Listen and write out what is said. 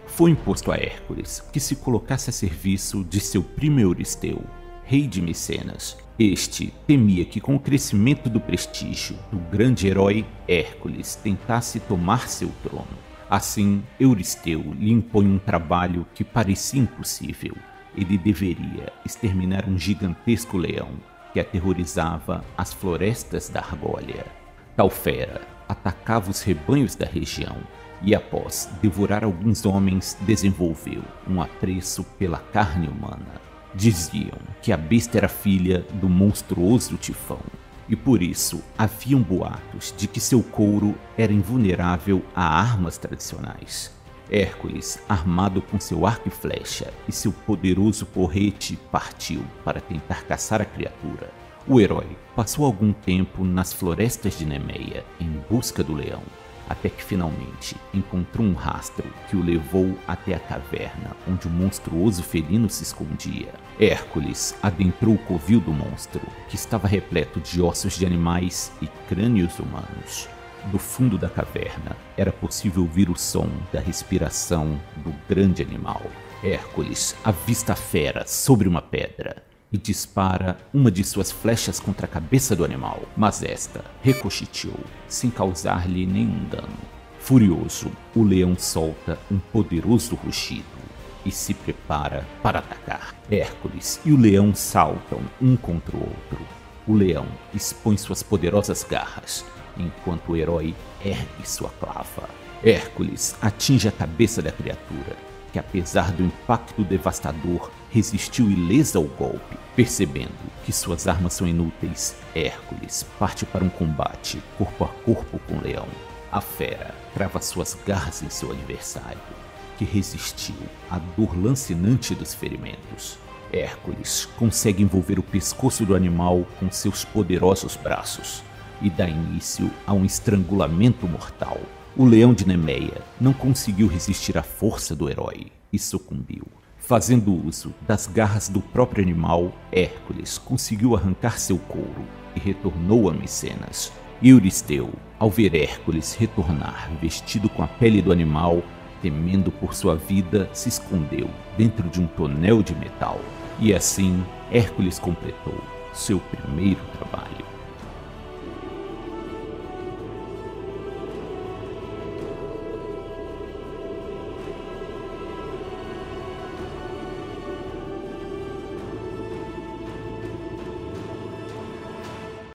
Foi imposto a Hércules que se colocasse a serviço de seu primo Euristeu, rei de Micenas. Este temia que, com o crescimento do prestígio do grande herói, Hércules tentasse tomar seu trono. Assim, Euristeu lhe impõe um trabalho que parecia impossível. Ele deveria exterminar um gigantesco leão que aterrorizava as florestas da Argólia. Tal fera atacava os rebanhos da região e, após devorar alguns homens, desenvolveu um apreço pela carne humana. Diziam que a besta era filha do monstruoso Tifão, e por isso haviam boatos de que seu couro era invulnerável a armas tradicionais. Hércules, armado com seu arco e flecha e seu poderoso porrete, partiu para tentar caçar a criatura. O herói passou algum tempo nas florestas de Nemeia em busca do leão, até que finalmente encontrou um rastro que o levou até a caverna onde o monstruoso felino se escondia. Hércules adentrou o covil do monstro, que estava repleto de ossos de animais e crânios humanos. Do fundo da caverna era possível ouvir o som da respiração do grande animal. Hércules avista a fera sobre uma pedra e dispara uma de suas flechas contra a cabeça do animal, mas esta ricocheteou, sem causar-lhe nenhum dano. Furioso, o leão solta um poderoso rugido e se prepara para atacar. Hércules e o leão saltam um contra o outro. O leão expõe suas poderosas garras, enquanto o herói ergue sua clava. Hércules atinge a cabeça da criatura, que apesar do impacto devastador, resistiu ilesa ao golpe. Percebendo que suas armas são inúteis, Hércules parte para um combate corpo a corpo com o leão. A fera crava suas garras em seu adversário, que resistiu à dor lancinante dos ferimentos. Hércules consegue envolver o pescoço do animal com seus poderosos braços e dá início a um estrangulamento mortal. O leão de Nemeia não conseguiu resistir à força do herói e sucumbiu. Fazendo uso das garras do próprio animal, Hércules conseguiu arrancar seu couro e retornou a Micenas. Euristeu, ao ver Hércules retornar vestido com a pele do animal, temendo por sua vida, se escondeu dentro de um tonel de metal. E assim, Hércules completou seu primeiro trabalho.